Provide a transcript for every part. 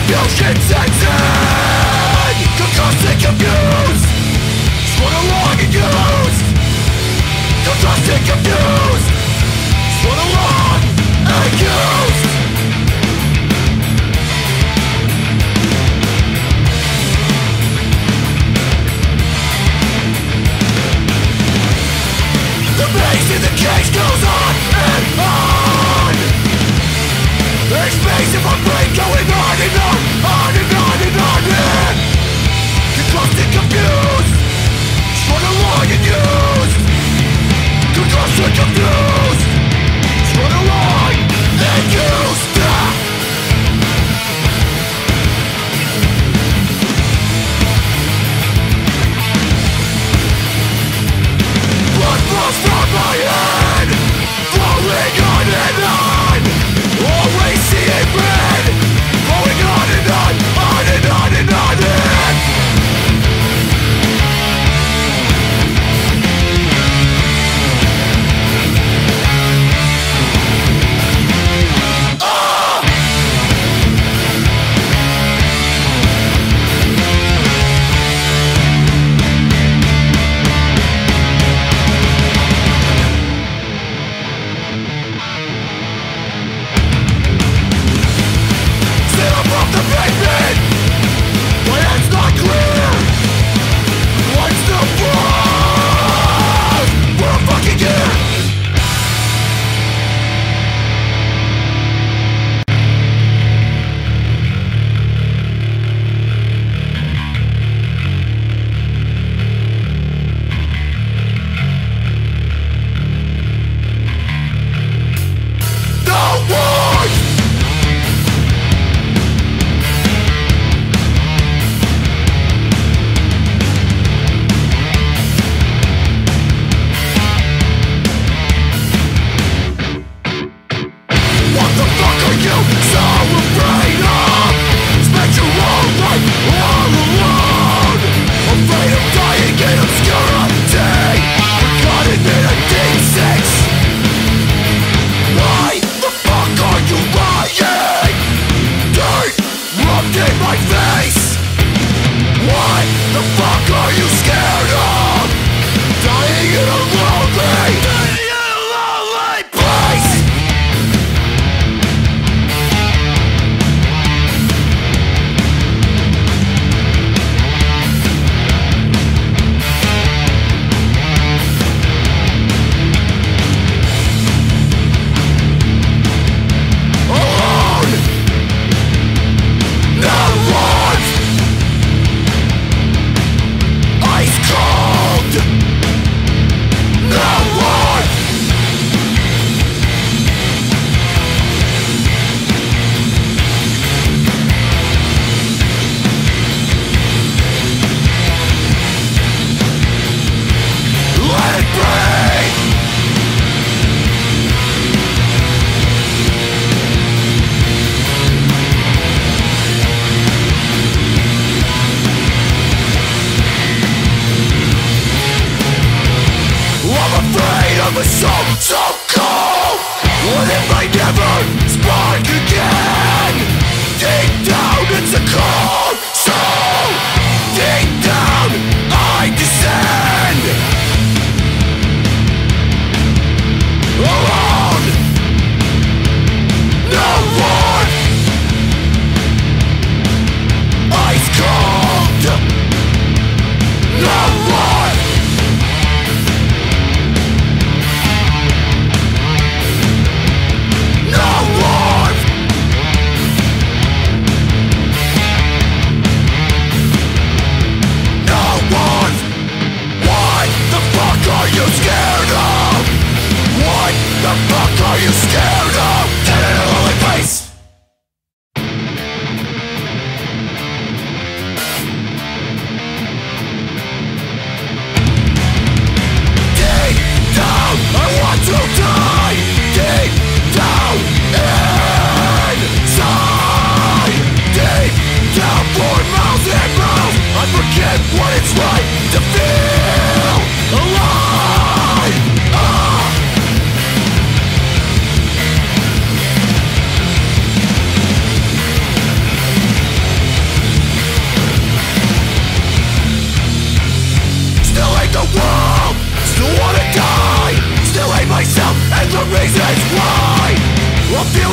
Confusion sets in. Concussing confused. Sworn along and used. Concussing confused. Sworn along and used. The maze in the cage goes on and on. Expansive on brain going on and on, on and on and on and concussed and confused. Sworn along and used. Concussed and confused. Sworn along and used. Blood flows from my head, flowing on and on. Always seeing red, going on and on, on and on and on and no one.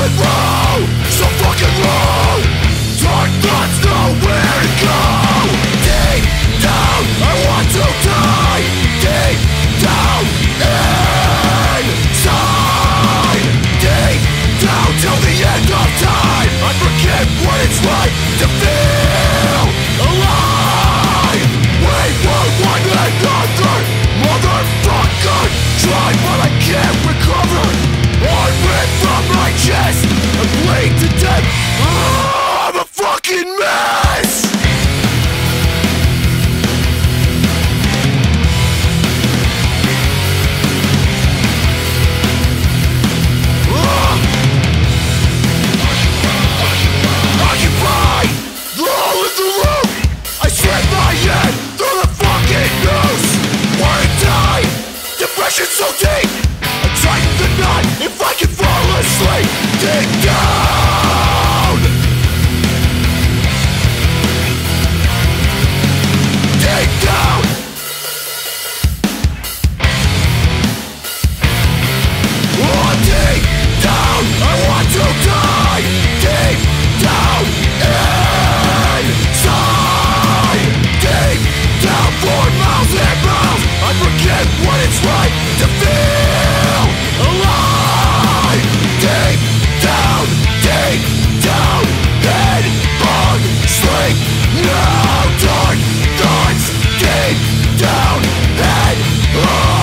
feeling low, so fucking low. Dark thoughts nowhere to go. Deep down, I want to die. Deep down inside. Deep down till the end of time. I forget what it's like to feel alive. We were one another, motherfucker. Try but I can't recover. I rip from my chest and bleed to death. I'm a fucking mess. Occupy the hole in the roof. I slip my head through the fucking noose. Wanna die? Depression so deep. I tighten the knot if I can fall asleep. Dig down. Dig down. Oh, dig down. I want to die. Deep down inside. Deep down for miles and miles. I forget what it's like to feel alive. Deep down, head on sleep. No dark thoughts. Deep down, head on.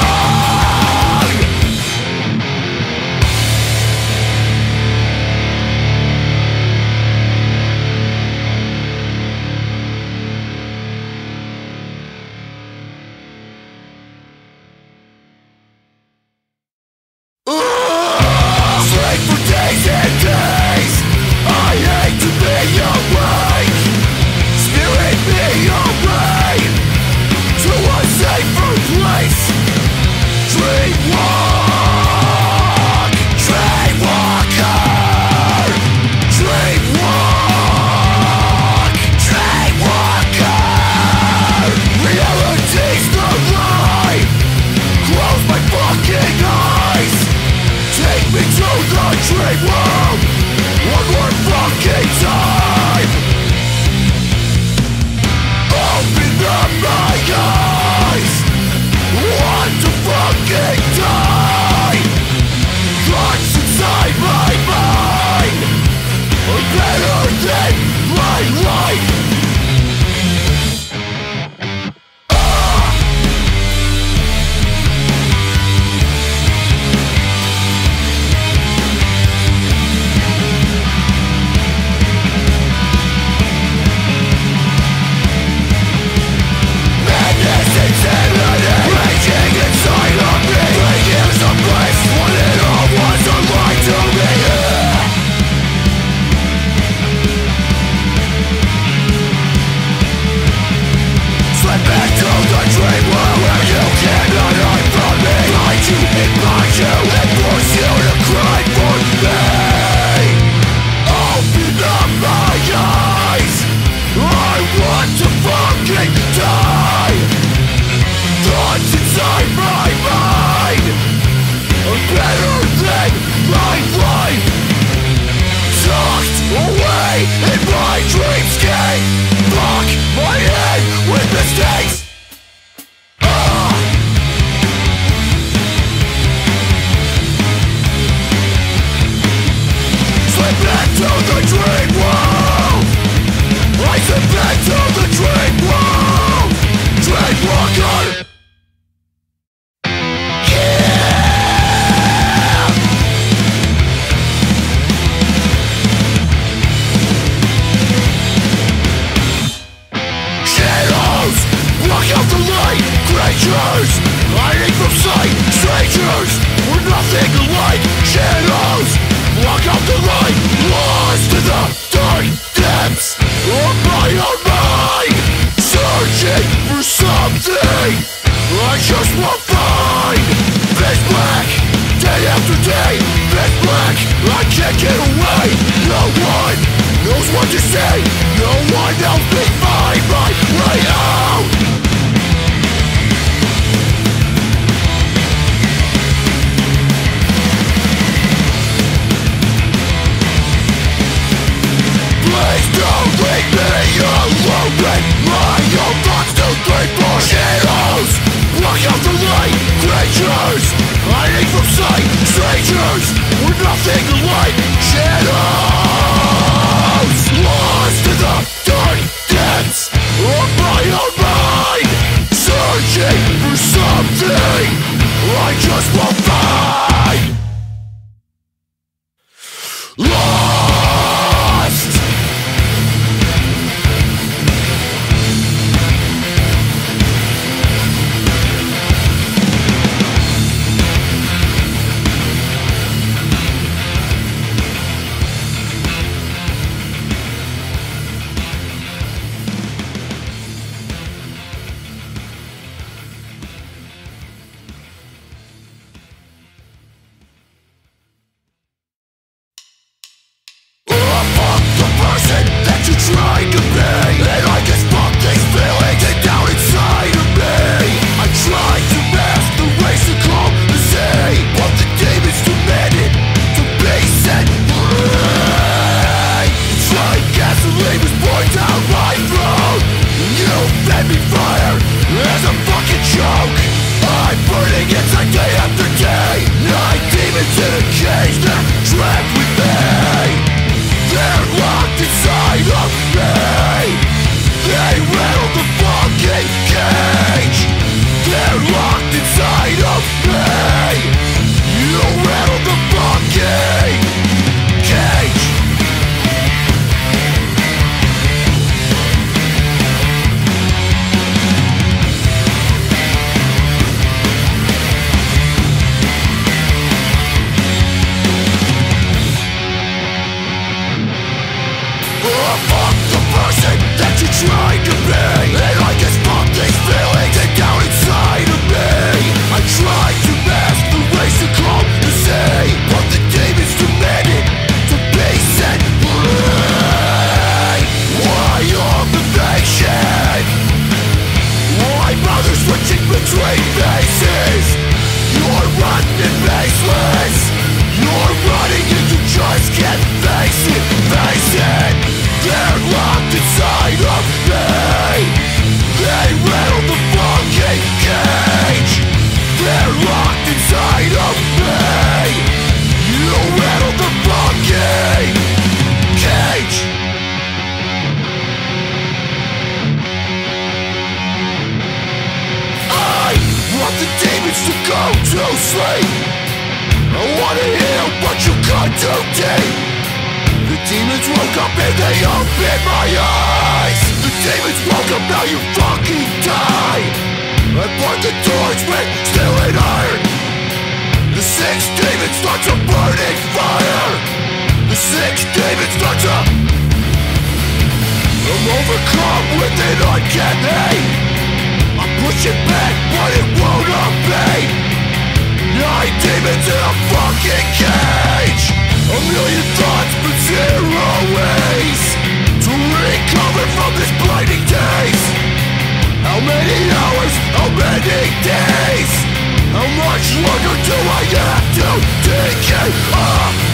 Sleep for days and days. I hate to be awake. Spirit me away to a safer place. Dreamwalk, dreamwalker. Dreamwalk, dreamwalker. Reality's the lie. Close my fucking eyes. Take me to the dream world one more fucking time. Open up my eyes. Want to fucking die. Thoughts inside my mind are better than my life. Raging inside of me. Here's a place when it all was a lie to me. Slip back to the dream world where you cannot hide from me. Try to ignite you and force you to cry for me. Open up my eyes. I want to fucking die. Thoughts inside my mind are better than my life. Tucked away in my dreamscape. Fuck my head with mistakes. Slip back to the dream world. I slip back to the dream world. Dreamwalker. Creatures, hiding from sight. Strangers, we're nothing alike. Shadows, block out the light. Lost in the dark depths of my own mind. Searching for something I just won't find. Pitch black, day after day. Pitch black, I can't get away. No one knows what to say. No one helps me find my way out. trying to be, and I guess fuck these feelings deep down inside of me. I tried to mask the race to calm the sea, but the demons demanded to be set free. Why obligation? Why bother switching between faces? You're running baseless. You're running and you just can't face it, face it. They're locked inside of me. They rattle the fucking cage. They're locked inside of me. You rattle the fucking cage. I want the demons to go to sleep. I wanna heal but you got too deep. The demons woke up and they opened my eyes. The demons woke up, now you fucking die. I bought the torch with steel and iron. The 6 demons start to burning fire. The 6 demons start to I'm overcome with an uncanny. I'm pushing back but it won't obey. 9 demons in a fucking cage. A million thoughts but 0 ways to recover from this blinding daze. How many hours, how many days? How much longer do I have to decay?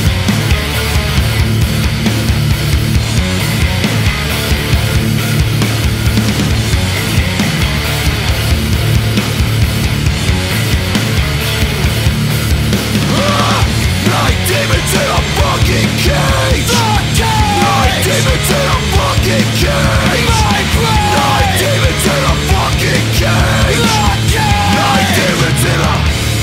Demons in a fucking cage. 9 demons in a fucking cage. 9 demons in a fucking cage. 9 demons in a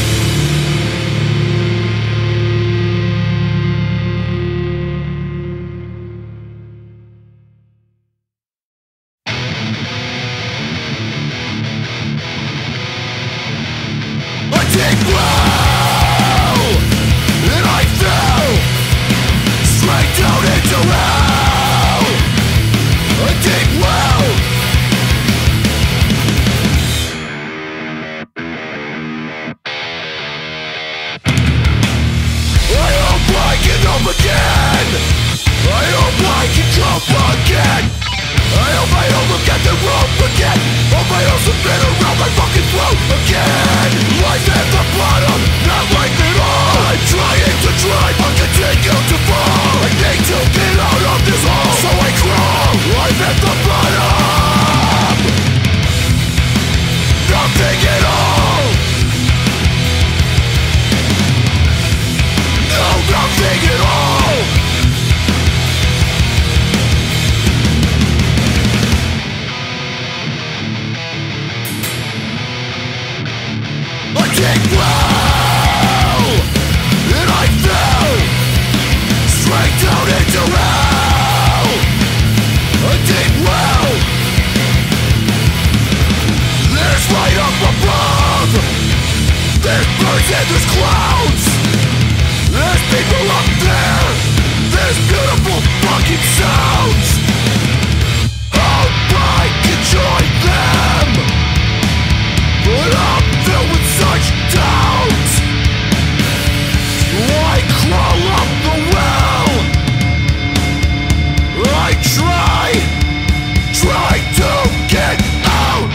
I take blow, and I fell straight down into hell. A deep well. I hope I can come again. I hope I can come again. I hope I don't look at the rope again. Hope I don't spin around my fucking throat again. Life at the bottom, not life at all. I'm trying to drive, I'll continue to fall. I need to get out of this hole, so I crawl. Life at the bottom, nothing at all. No, nothing at all. I take blow, and I fell straight down into hell. A deep well. There's light up above. There's birds and there's clouds. There's people up there. There's beautiful fucking sounds. Hope I can join them, but I'm filled with such doubt. I crawl up the well. I try to get out.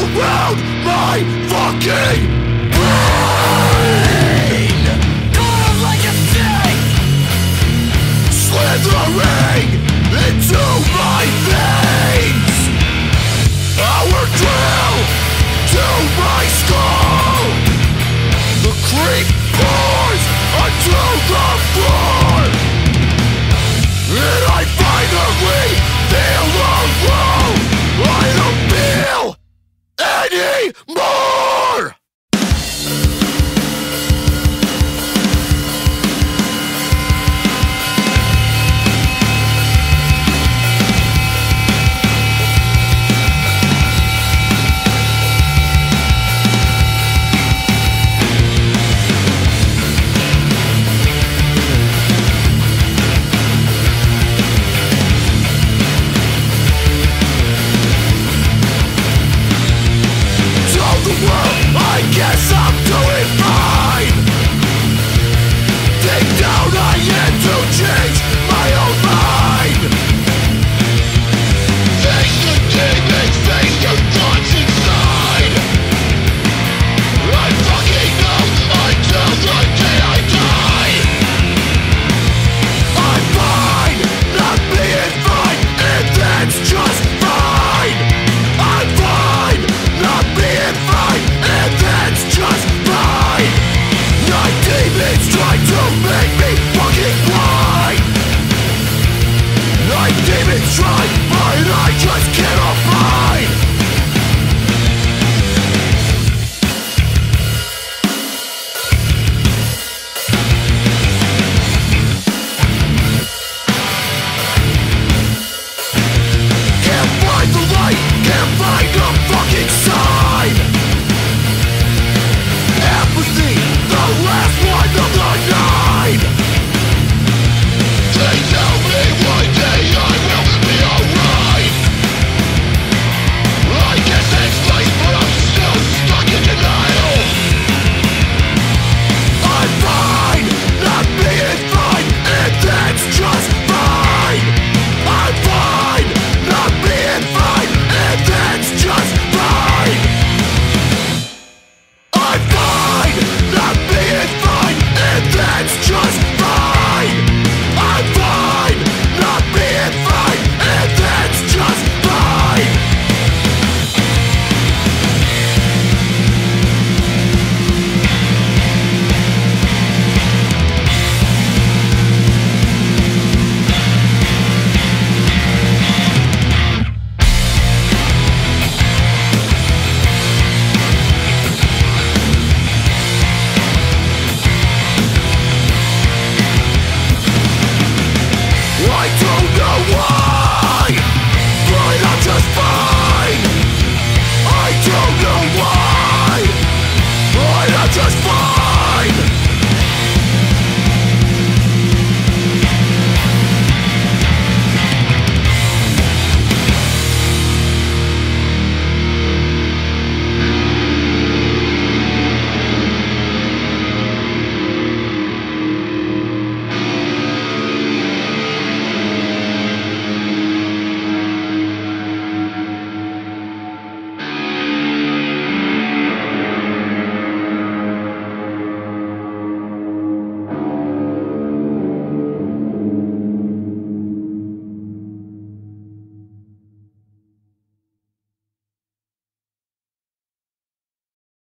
around my fucking brain, cold like a snake, slithering into my veins. Our drill to my skull, the creep pours onto the floor, and I finally feel alone. I don't feel anymore.